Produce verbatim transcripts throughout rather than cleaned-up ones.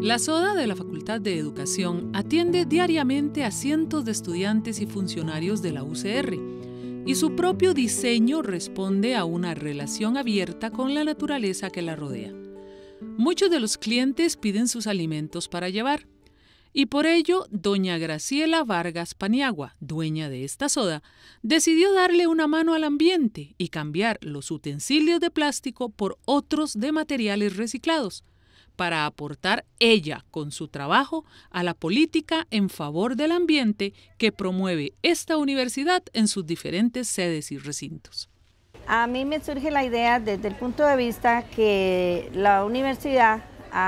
La SODA de la Facultad de Educación atiende diariamente a cientos de estudiantes y funcionarios de la U C R, y su propio diseño responde a una relación abierta con la naturaleza que la rodea. Muchos de los clientes piden sus alimentos para llevar, y por ello, doña Graciela Vargas Paniagua, dueña de esta soda, decidió darle una mano al ambiente y cambiar los utensilios de plástico por otros de materiales reciclados, para aportar ella con su trabajo a la política en favor del ambiente que promueve esta universidad en sus diferentes sedes y recintos. A mí me surge la idea desde el punto de vista que la universidad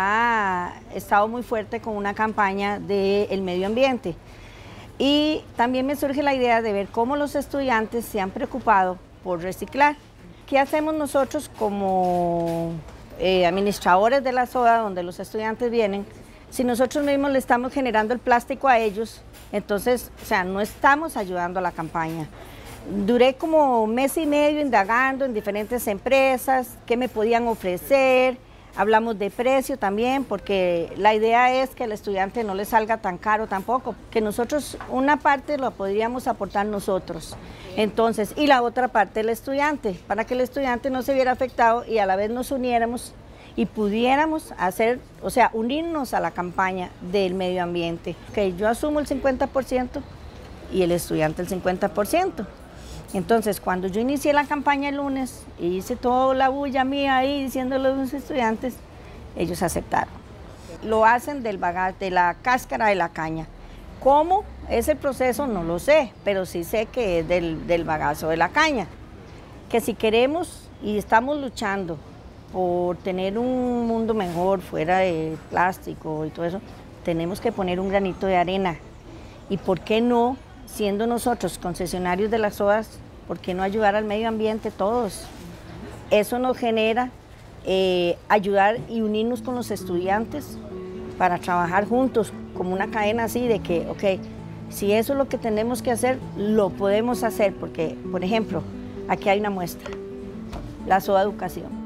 ha estado muy fuerte con una campaña del medio ambiente, y también me surge la idea de ver cómo los estudiantes se han preocupado por reciclar. ¿Qué hacemos nosotros como eh, administradores de la SODA, donde los estudiantes vienen? Si nosotros mismos le estamos generando el plástico a ellos, entonces, o sea, no estamos ayudando a la campaña. Duré como un mes y medio indagando en diferentes empresas, qué me podían ofrecer. Hablamos de precio también, porque la idea es que al estudiante no le salga tan caro tampoco, que nosotros una parte lo podríamos aportar nosotros, entonces, y la otra parte el estudiante, para que el estudiante no se viera afectado y a la vez nos uniéramos y pudiéramos hacer, o sea, unirnos a la campaña del medio ambiente. Que yo asumo el cincuenta por ciento y el estudiante el cincuenta por ciento. Entonces, cuando yo inicié la campaña el lunes y hice toda la bulla mía ahí diciéndole a los estudiantes, ellos aceptaron. Lo hacen del bagaje, de la cáscara de la caña. ¿Cómo es el proceso? No lo sé, pero sí sé que es del, del bagazo de la caña. Que si queremos y estamos luchando por tener un mundo mejor fuera de plástico y todo eso, tenemos que poner un granito de arena. ¿Y por qué no? Siendo nosotros concesionarios de las sodas, ¿por qué no ayudar al medio ambiente todos? Eso nos genera eh, ayudar y unirnos con los estudiantes para trabajar juntos, como una cadena así de que, ok, si eso es lo que tenemos que hacer, lo podemos hacer, porque, por ejemplo, aquí hay una muestra, la SODA Educación.